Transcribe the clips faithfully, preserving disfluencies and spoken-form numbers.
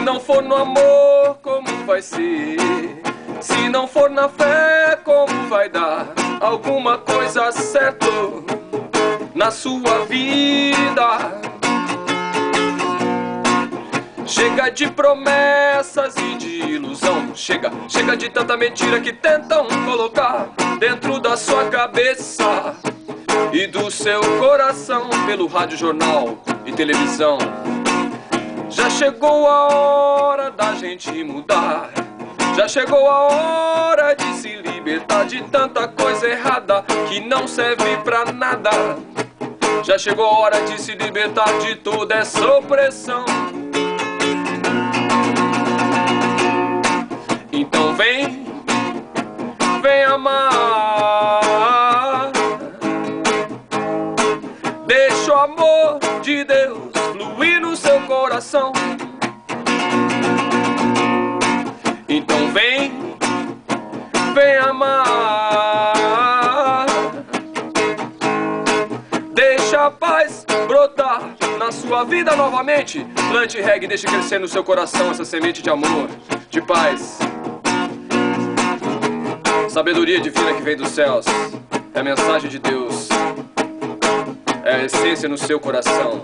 não for no amor, como vai ser? Se não for na fé, como vai dar? Alguma coisa certa na sua vida. Chega de promessas e de ilusão. Chega, chega de tanta mentira que tentam colocar dentro da sua cabeça e do seu coração, pelo rádio, jornal e televisão. Já chegou a hora da gente mudar. Já chegou a hora de se libertar de tanta coisa errada que não serve pra nada. Já chegou a hora de se libertar de toda essa opressão. Então vem, vem amar. Deixa o amor de Deus fluir no seu coração. Então vem, vem amar. Deixa a paz brotar na sua vida novamente. Plante reggae, deixe crescer no seu coração essa semente de amor, de paz. Sabedoria divina que vem dos céus. É a mensagem de Deus. É a essência no seu coração.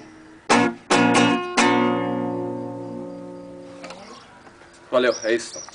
Valeu, é isso.